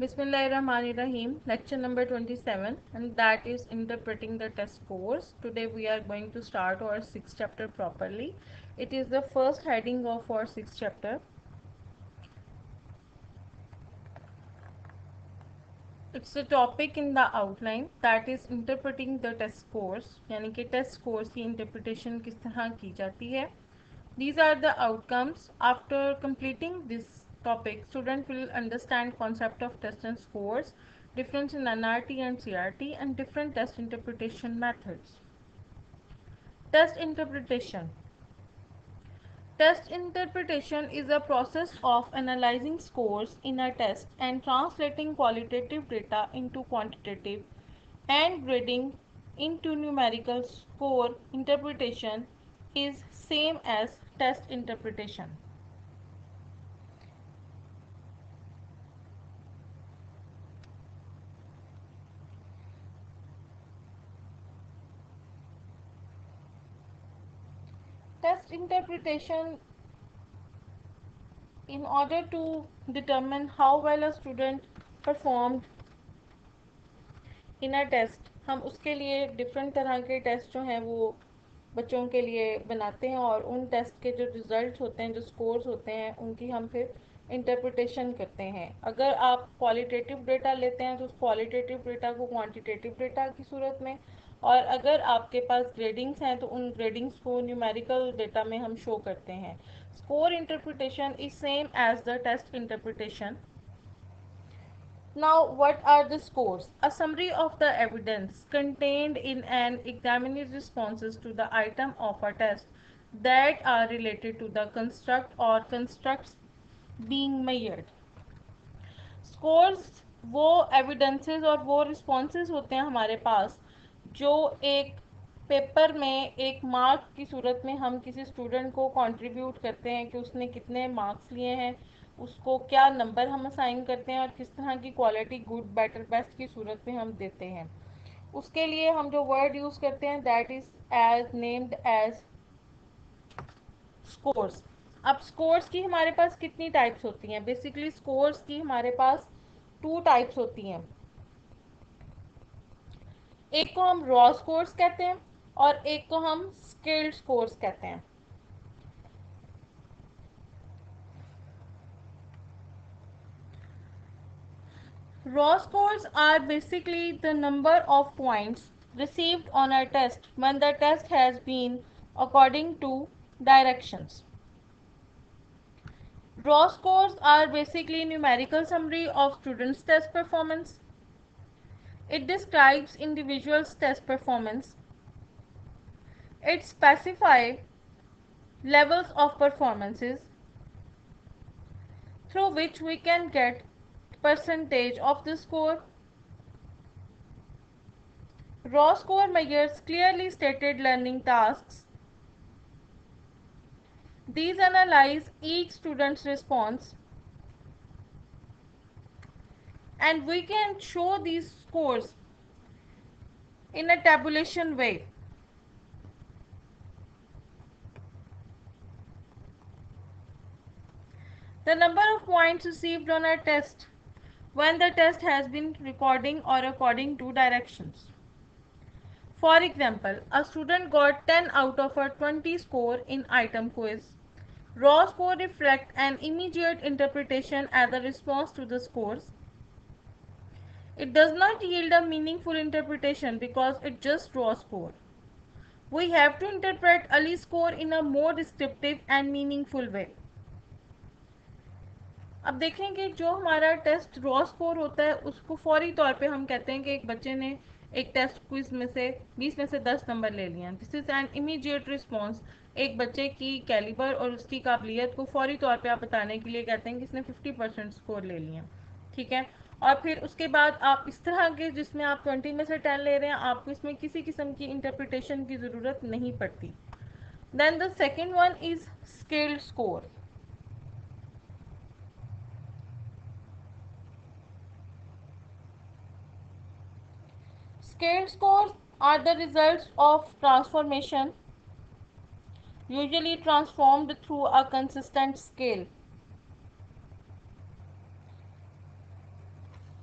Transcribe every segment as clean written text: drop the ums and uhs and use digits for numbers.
Bismillahirrahmanirrahim. Lecture number 27, and that is interpreting the test scores. Today we are going to start our sixth chapter properly. It is the first heading of our sixth chapter. It's a topic in the outline, that is interpreting the test scores. यानी कि test scores की interpretation किस तरह की जाती है. These are the outcomes. After completing this topic, student will understand concept of test and scores, difference in NRT and CRT, and different test interpretation methods. Test interpretation. Test interpretation is a process of analyzing scores in a test and translating qualitative data into quantitative and grading into numerical. Score interpretation is same as test interpretation. Test interpretation, in order to determine how well a student performed in a test, हम उसके लिए different तरह के test जो हैं वो बच्चों के लिए बनाते हैं और उन टेस्ट के जो रिजल्ट्स होते हैं, जो स्कोर्स होते हैं, उनकी हम फिर इंटरप्रिटेशन करते हैं. अगर आप क्वालिटेटिव डेटा लेते हैं तो उस क्वालिटेटिव डेटा को क्वांटिटेटिव डेटा की सूरत में, और अगर आपके पास ग्रेडिंग्स हैं तो उन ग्रेडिंग्स को न्यूमेरिकल डेटा में हम शो करते हैं. Score interpretation is same as the test interpretation. Now, what are the scores? A summary of the evidence contained in an examiner's responses to the item of a test that are related to the construct or constructs being measured. Scores वो evidences और वो responses होते हैं हमारे पास जो एक paper में एक मार्क की सूरत में हम किसी स्टूडेंट को कंट्रीब्यूट करते हैं कि उसने कितने मार्क्स लिए हैं, उसको क्या नंबर हम असाइन करते हैं और किस तरह की क्वालिटी गुड बेटर बेस्ट की सूरत में हम देते हैं. उसके लिए हम जो वर्ड यूज़ करते हैं that is as named as scores. अब स्कोर्स की हमारे पास कितनी टाइप्स होती हैं? बेसिकली स्कोर्स की हमारे पास टू टाइप्स होती हैं. एक को हम रॉ स्कोर्स कहते हैं और एक को हम स्किल्ड स्कोर्स कहते हैं. Raw scores are basically the number of points received on a test when the test has been according to directions. Raw scores are basically numerical summary of students' test performance. It describes individuals' test performance. It specifies levels of performances through which we can get percentage of the score. Raw score measures clearly stated learning tasks. These analyze each student's response, and we can show these scores in a tabulation way. The number of points received on a test when the test has been recording or according to directions. For example, a student got 10 out of a 20 score in item quiz. Raw score reflect an immediate interpretation as a response to the scores. It does not yield a meaningful interpretation because it's just raw score. We have to interpret Ali score in a more descriptive and meaningful way. अब देखें कि जो हमारा test raw score होता है उसको फौरी तौर पे हम कहते हैं कि एक बच्चे ने एक टेस्ट क्विज में से 20 में से 10 नंबर ले लिए. This is an immediate response. एक बच्चे की कैलिबर और उसकी काबिलियत को फौरी तौर पे आप बताने के लिए कहते हैं कि इसने 50% स्कोर ले लिए. ठीक है. और फिर उसके बाद आप इस तरह के जिसमें आप 20 में से 10 ले रहे हैं, आपको इसमें किसी किस्म की इंटरप्रिटेशन की ज़रूरत नहीं पड़ती. Then the second one is skilled score. Scaled scores are the results of transformation, usually transformed through a consistent scale.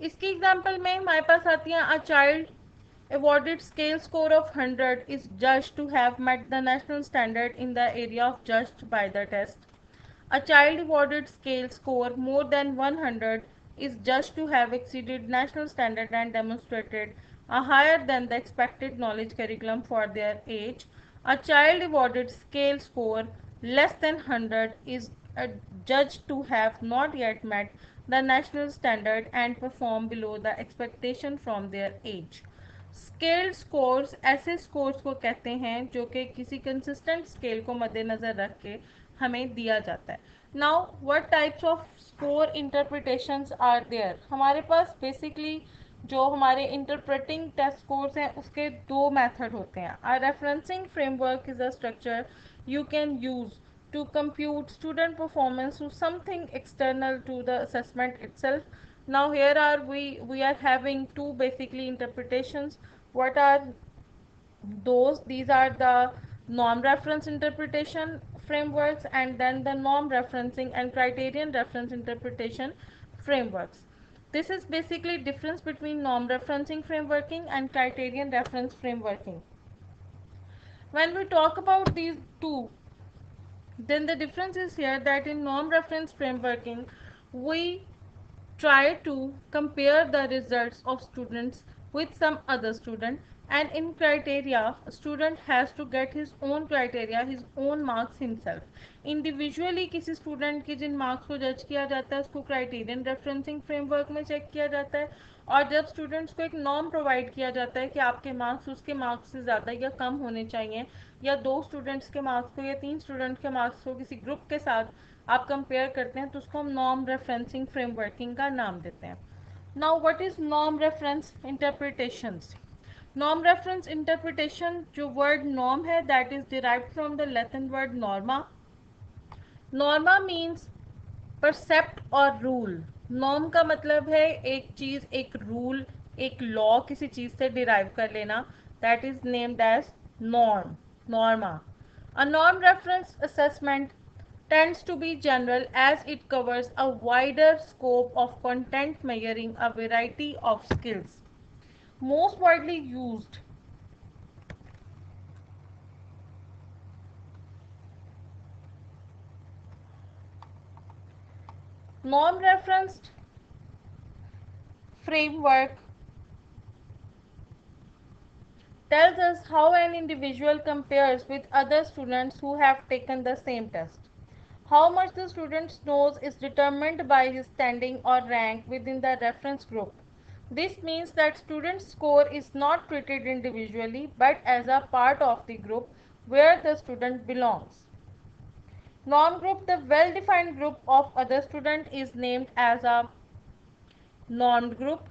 इसकी एग्जांपल में हमारे पास आती है a child awarded scale score of 100 is judged to have met the national standard in the area of judged by the test. A child awarded scale score more than 100 is judged to have exceeded national standard and demonstrated a higher than the expected knowledge curriculum for their age. A child awarded scale score less than 100 is judged to have not yet met the national standard and perform below the expectation from their age. Scaled scores ऐसे scores को कहते हैं जो कि किसी consistent scale को मद्देनज़र रख के हमें दिया जाता है. Now what types of score interpretations are there. हमारे पास बेसिकली जो हमारे इंटरप्रेटिंग टेस्ट स्कोर्स हैं उसके दो मेथड होते हैं. A referencing framework is a structure you can use to compute student performance to something external to the assessment itself. Now here are we are having two basically interpretations. What are those? These are the norm reference interpretation frameworks and then the norm referencing and criterion reference interpretation frameworks. This is basically difference between norm referencing frameworking and criterion reference frameworking. When we talk about these two, then the difference is here that in norm reference frameworking we try to compare the results of students with some other student, and in criteria a student has to get his own criteria, his own marks himself. Individually किसी student के जिन marks को जज किया जाता है उसको criterion referencing framework में चेक किया जाता है, और जब स्टूडेंट्स को एक नॉर्म प्रोवाइड किया जाता है कि आपके मार्क्स उसके मार्क्स से ज़्यादा या कम होने चाहिए, या दो स्टूडेंट्स के मार्क्स को या तीन स्टूडेंट्स के मार्क्स को किसी ग्रुप के साथ आप कंपेयर करते हैं तो उसको हम नॉर्म रेफरेंसिंग फ्रेमवर्किंग का नाम देते हैं. Now what is norm reference interpretations. Norm reference interpretation, जो वर्ड नॉर्म है that is derived from the Latin word norma. Norma means percept और रूल. नॉर्म का मतलब है एक चीज़, एक रूल, एक लॉ किसी चीज़ से डिराइव कर लेना. That is named as norm, norma. A norm reference assessment tends to be general as it covers a wider scope of content measuring a variety of skills. Most widely used norm referenced framework tells us how an individual compares with other students who have taken the same test. How much the student knows is determined by his standing or rank within the reference group. This means that student's score is not treated individually but as a part of the group where the student belongs. Norm group, the well-defined group of other students, is named as a normed group.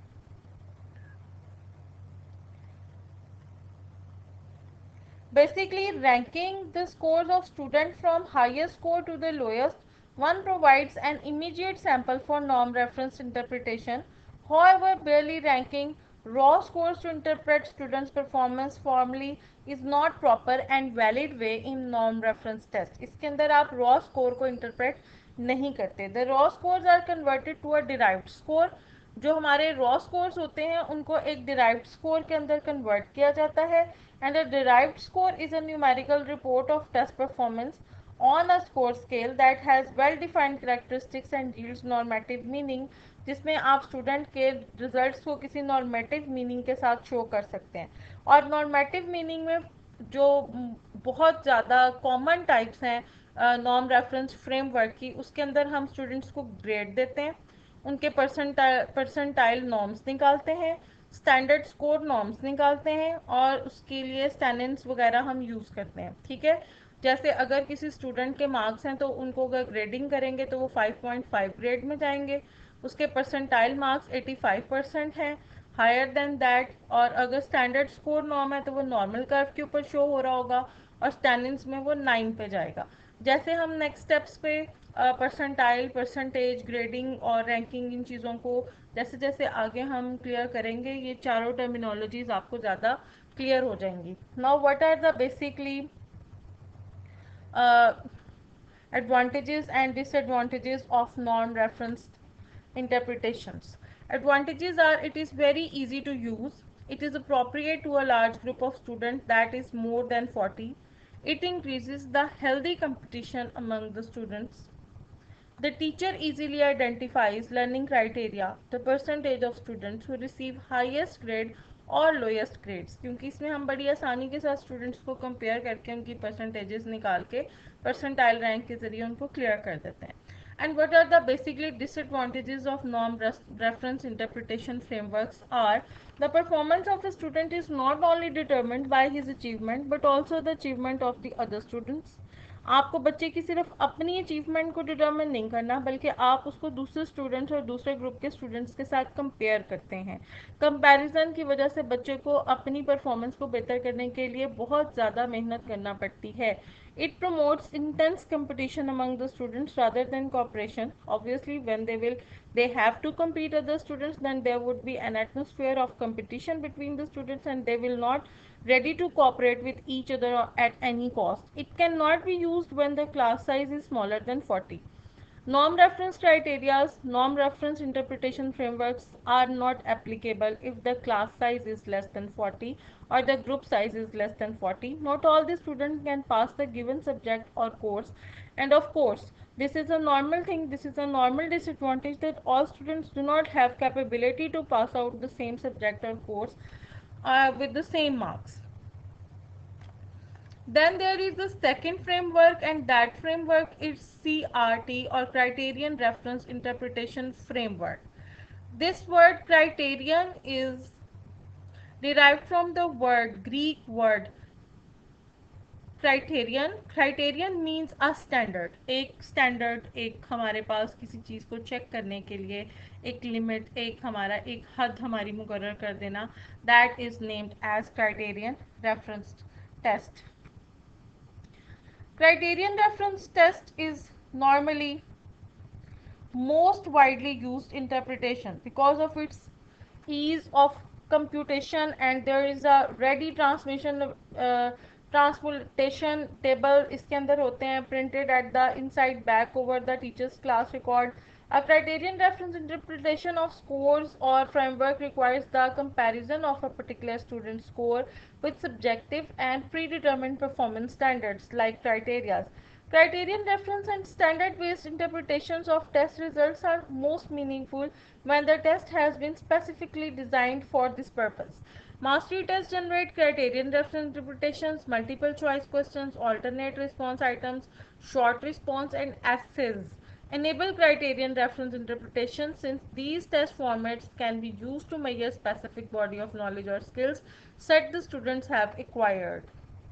Basically, ranking the scores of students from highest score to the lowest, one provides an immediate sample for norm reference interpretation. However, barely ranking raw scores to interpret students' performance formally is not proper and valid way in norm reference test. इसके अंदर आप raw score को interpret नहीं करते. The raw scores are converted to a derived score. जो हमारे raw scores होते हैं उनको एक डिराइव्ड स्कोर के अंदर कन्वर्ट किया जाता है. And a derived score is a numerical report of test performance on a score scale that has well defined characteristics and yields normative meaning, जिसमें आप स्टूडेंट के रिजल्ट्स को किसी नॉर्मेटिव मीनिंग के साथ शो कर सकते हैं. और नॉर्मेटिव मीनिंग में जो बहुत ज़्यादा कॉमन टाइप्स हैं नॉर्म रेफरेंस फ्रेमवर्क की, उसके अंदर हम स्टूडेंट्स को ग्रेड देते हैं, उनके परसेंटाइल नॉर्म्स निकालते हैं, स्टैंडर्ड स्कोर नॉर्म्स निकालते हैं, और उसके लिए स्टैंडर्ड्स वगैरह हम यूज़ करते हैं. ठीक है. जैसे अगर किसी स्टूडेंट के मार्क्स हैं तो उनको अगर ग्रेडिंग करेंगे तो वो 5.5 ग्रेड में जाएंगे. उसके परसेंटाइल मार्क्स 85% हैं, हायर देन दैट. और अगर स्टैंडर्ड स्कोर नॉर्म है तो वो नॉर्मल कर्व के ऊपर शो हो रहा होगा और स्टैंडर्ड्स में वो 9 पे जाएगा. जैसे हम नेक्स्ट स्टेप्स पे परसेंटाइल, परसेंटेज, ग्रेडिंग और रैंकिंग, इन चीज़ों को जैसे जैसे आगे हम क्लियर करेंगे ये चारों टर्मिनोलॉजीज आपको ज़्यादा क्लियर हो जाएंगी. Now what are the basically advantages and disadvantages of non-referenced interpretations. Advantages are it is very easy to use, it is appropriate to a large group of students, that is more than 40, it increases the healthy competition among the students. The teacher easily identifies learning criteria, the percentage of students who receive highest grade और lowest grades, क्योंकि इसमें हम बड़ी आसानी के साथ students को compare करके उनकी परसेंटेजेस निकाल के परसेंटाइल रैंक के ज़रिए उनको क्लियर कर देते हैं. And what are the basically disadvantages of norm reference interpretation frameworks are the performance of the student is not only determined by his achievement but also the achievement of the other students. आपको बच्चे की सिर्फ अपनी achievement को determine नहीं करना, बल्कि आप उसको दूसरे स्टूडेंट्स और दूसरे ग्रुप के स्टूडेंट्स के साथ कंपेयर करते हैं. कंपैरिजन की वजह से बच्चे को अपनी परफॉर्मेंस को बेहतर करने के लिए बहुत ज़्यादा मेहनत करना पड़ती है. It promotes intense competition among the students rather than cooperation. Obviously, when they have to compete other students, then there would be an atmosphere of competition between the students, and they will not ready to cooperate with each other at any cost. It cannot be used when the class size is smaller than 40. Norm reference criteria, norm reference interpretation frameworks are not applicable if the class size is less than 40 or the group size is less than 40. Not all the students can pass the given subject or course, and of course, this is a normal thing, this is a normal disadvantage that all students do not have capability to pass out the same subject or course with the same marks. Then there is the second framework, and that framework is CRT or Criterion Reference Interpretation Framework. This word criterion is derived from the Greek word criterion. Criterion means a standard. एक standard, एक हमारे पास किसी चीज़ को check करने के लिए एक limit, एक हमारा एक हद हमारी मुकर्रर कर देना, that is named as criterion reference test. Criterion reference test is normally most widely used interpretation because of its ease of computation, and there is a ready transmission transportation table इसके अंदर होते हैं printed at the inside back over the teacher's class record. A criterion reference interpretation of scores or framework requires the comparison of a particular student's score with subjective and predetermined performance standards like criteria. Criterion reference and standard-based interpretations of test results are most meaningful when the test has been specifically designed for this purpose. Mastery tests generate criterion reference interpretations, multiple choice questions, alternate response items, short response, and essays enable criterion reference interpretation since these test formats can be used to measure specific body of knowledge or skills set the students have acquired.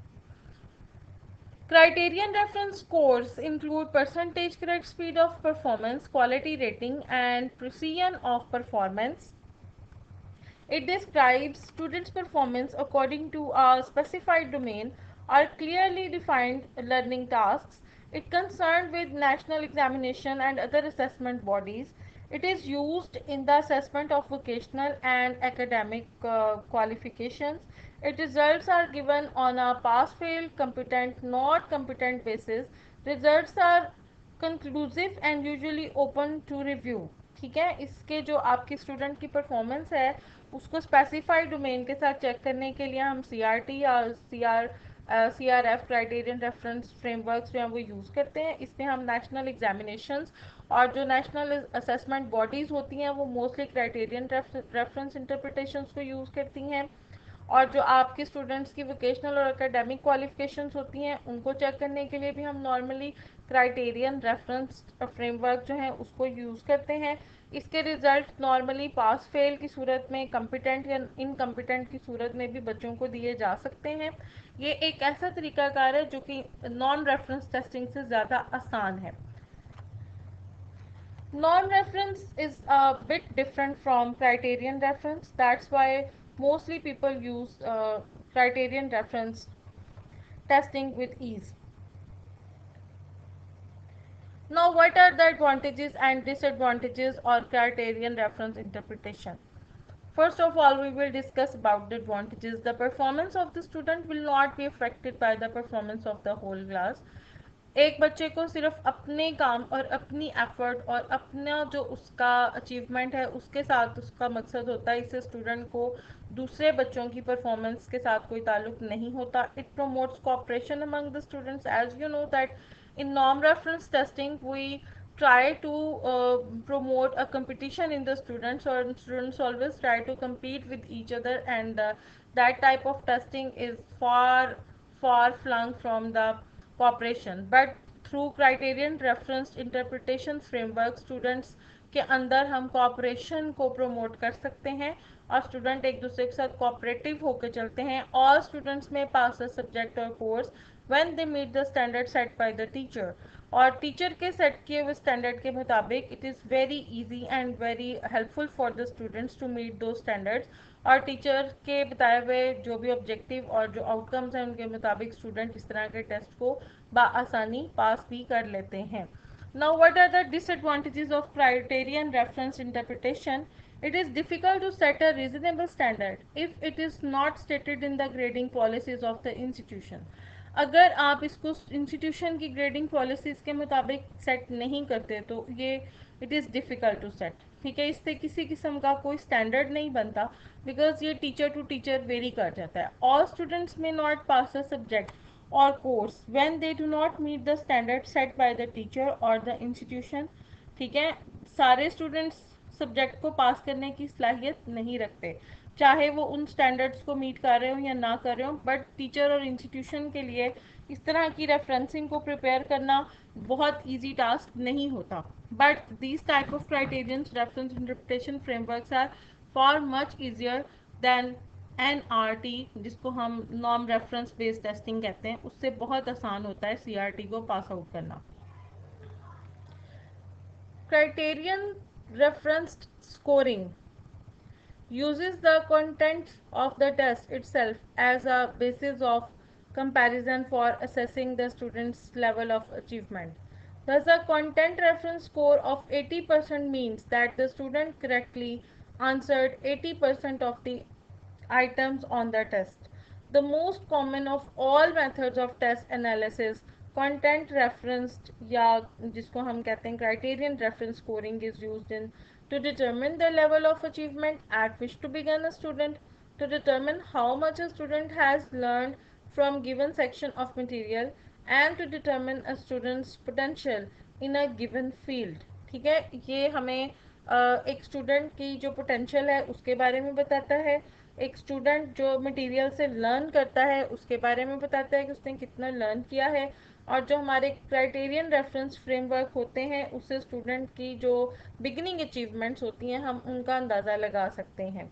Criterion reference scores include percentage correct speed of performance, quality rating, and precision of performance. It describes students' performance according to a specified domain or clearly defined learning tasks. It concerned with national examination and other assessment bodies. It is used in the assessment of vocational and academic qualifications. Its results are given on a pass-fail, competent, not competent basis. Results are conclusive and usually open to review. ठीक है, इसके जो आपकी student की performance है उसको specified domain के साथ चेक करने के लिए हम CRT या CRF क्राइटेरियन रेफरेंस फ्रेमवर्क्स जो हैं वो यूज़ करते हैं. इसमें हम नेशनल एग्जामिनेशंस और जो नेशनल असेसमेंट बॉडीज़ होती हैं वो मोस्टली क्राइटेरियन रेफरेंस इंटरप्रिटेशंस को यूज़ करती हैं, और जो आपके स्टूडेंट्स की वोकेशनल और एकेडमिक क्वालिफिकेशंस होती हैं उनको चेक करने के लिए भी हम नॉर्मली क्राइटेरियन रेफरेंस फ्रेमवर्क जो है उसको यूज़ करते हैं. इसके रिजल्ट नॉर्मली पास फेल की सूरत में, कम्पिटेंट या इनकम्पिटेंट की सूरत में भी बच्चों को दिए जा सकते हैं. ये एक ऐसा तरीकाकार है जो कि नॉन रेफरेंस टेस्टिंग से ज़्यादा आसान है. Non-reference is a bit different from criterion reference. That's why mostly people use criterion reference testing with ease. Now, what are the advantages and disadvantages of criterion reference interpretation? First of all, we will discuss about the advantages. The performance of the student will not be affected by the performance of the whole class. एक बच्चे को सिर्फ अपने काम और अपनी effort और अपना जो उसका अचीवमेंट है उसके साथ उसका मकसद होता है, इससे स्टूडेंट को दूसरे बच्चों की परफॉर्मेंस के साथ कोई ताल्लुक नहीं होता। It promotes cooperation among the students, as you know that in norm reference testing we try to promote a competition in the students, or students always try to compete with each other, and that type of testing is far flung from the cooperation. But through criterion referenced interpretation framework students के अंदर हम corporation को promote कर सकते हैं और student एक दूसरे के साथ कोऑपरेटिव होकर चलते हैं। All students may pass the subject or course when they meet the standard set by the teacher, और टीचर के सेट किए हुए स्टैंडर्ड के मुताबिक it is very easy and very helpful for the students to meet those standards, और teacher के बताए हुए जो भी ऑब्जेक्टिव और जो आउटकम्स हैं उनके मुताबिक स्टूडेंट इस तरह के टेस्ट को बआसानी पास भी कर लेते हैं। Now what are the disadvantages of criterion reference interpretation? It is difficult to set a reasonable standard if it is not stated in the grading policies of the institution. अगर आप इसको इंस्टीट्यूशन की grading policies के मुताबिक set नहीं करते तो ये it is difficult to set, ठीक है। इससे किसी किस्म का कोई स्टैंडर्ड नहीं बनता, बिकॉज ये टीचर टू टीचर वेरी कर जाता है। All students may not pass the subject or course when they do not meet the standard set by the teacher or the institution, ठीक है। सारे स्टूडेंट्स सब्जेक्ट को पास करने की सलाहियत नहीं रखते, चाहे वो उन स्टैंडर्ड्स को मीट कर रहे हो या ना कर रहे हो, बट टीचर और इंस्टीट्यूशन के लिए इस तरह की रेफरेंसिंग को प्रिपेयर करना बहुत इजी टास्क नहीं होता। But these type of criterions reference interpretation frameworks are far much easier than NRT, जिसको हम नॉर्म रेफरेंस बेस्ड टेस्टिंग कहते हैं, उससे बहुत आसान होता है CRT को पास आउट करना। Criterion referenced scoring uses the content of the test itself as a basis of comparison for assessing the student's level of achievement. Thus, a content reference score of 80% means that the student correctly answered 80% of the items on the test. The most common of all methods of test analysis, content referenced या जिसको हम कहते हैं criterion reference scoring is used in to determine the level of achievement at which to begin a student, to determine how much a student has learned from given section of material, and to determine a student's potential in a given field। ठीक है, ये हमें एक student की जो potential है उसके बारे में बताता है, एक स्टूडेंट जो मटेरियल से लर्न करता है उसके बारे में बताता है कि उसने कितना लर्न किया है, और जो हमारे क्राइटेरियन रेफरेंस फ्रेमवर्क होते हैं उससे स्टूडेंट की जो बिगिनिंग अचीवमेंट्स होती हैं हम उनका अंदाज़ा लगा सकते हैं।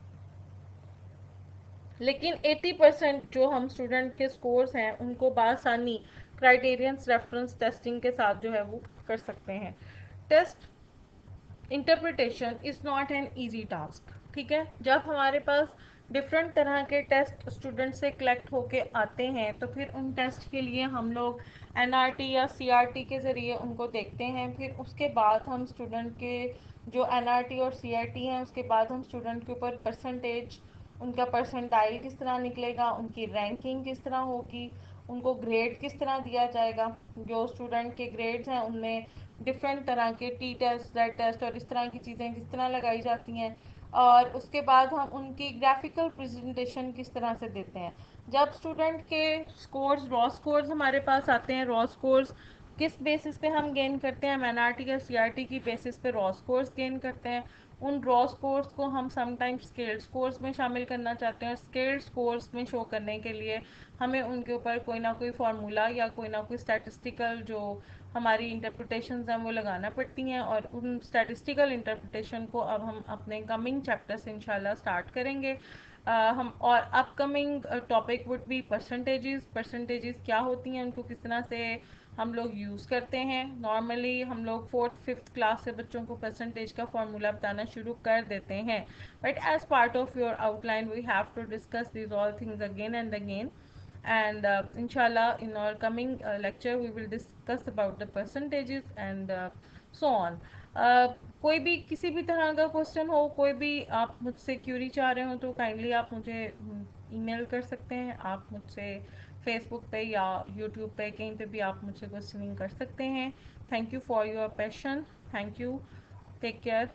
लेकिन 80% जो हम स्टूडेंट के स्कोर्स हैं उनको बासानी क्राइटेरियंस रेफरेंस टेस्टिंग के साथ जो है वो कर सकते हैं। Test interpretation is not an easy task, ठीक है। जब हमारे पास डिफरेंट तरह के टेस्ट स्टूडेंट से कलेक्ट होके आते हैं तो फिर उन टेस्ट के लिए हम लोग NRT या CRT के ज़रिए उनको देखते हैं, फिर उसके बाद हम स्टूडेंट के जो NRT और CRT हैं उसके बाद हम स्टूडेंट के ऊपर परसेंटेज, उनका परसेंटाइल किस तरह निकलेगा, उनकी रैंकिंग किस तरह होगी, उनको ग्रेड किस तरह दिया जाएगा। जो स्टूडेंट के ग्रेड्स हैं उनमें डिफरेंट तरह के टी टेस्ट, जेड टेस्ट और इस तरह की चीज़ें किस तरह लगाई जाती हैं, और उसके बाद हम उनकी ग्राफिकल प्रेजेंटेशन किस तरह से देते हैं। जब स्टूडेंट के स्कोर्स रॉ स्कोर्स हमारे पास आते हैं, रॉ स्कोर्स किस बेसिस पे हम गेन करते हैं, हम NRT या CRT की बेसिस पे रॉ स्कोर्स गेन करते हैं। उन रॉ स्कोर्स को हम समटाइम्स स्केल्ड स्कोर्स में शामिल करना चाहते हैं, और स्केल्ड स्कोर्स में शो करने के लिए हमें उनके ऊपर कोई ना कोई फार्मूला या कोई ना कोई स्टैटिस्टिकल जो हमारी इंटरप्रिटेशंस हैं वो लगाना पड़ती हैं, और उन स्टैटिस्टिकल इंटरप्रिटेशन को अब हम अपने कमिंग चैप्टर से इंशाल्लाह स्टार्ट करेंगे। हम और upcoming topic would be percentages क्या होती हैं, उनको किस तरह से हम लोग यूज़ करते हैं। नॉर्मली हम लोग 4th-5th क्लास से बच्चों को परसेंटेज का फार्मूला बताना शुरू कर देते हैं, but as part of your outline we have to discuss these all things again and again, and inshallah in our coming lecture we will discuss about the percentages and so on. कोई भी किसी भी तरह का question हो, कोई भी आप मुझसे क्यूरी चाह रहे हो तो काइंडली आप मुझे ईमेल कर सकते हैं, आप मुझसे फेसबुक पे या यूट्यूब पे, कहीं पे भी आप मुझसे क्वेश्चनिंग कर सकते हैं। Thank you for your passion. Thank you. Take care.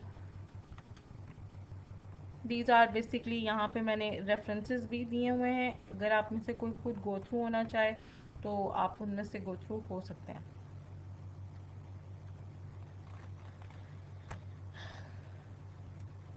These are basically, यहाँ पे मैंने रेफरेंसेस भी दिए हुए हैं, अगर आप में से कोई खुद गो थ्रू होना चाहे तो आप उनमें से गो थ्रू हो सकते हैं।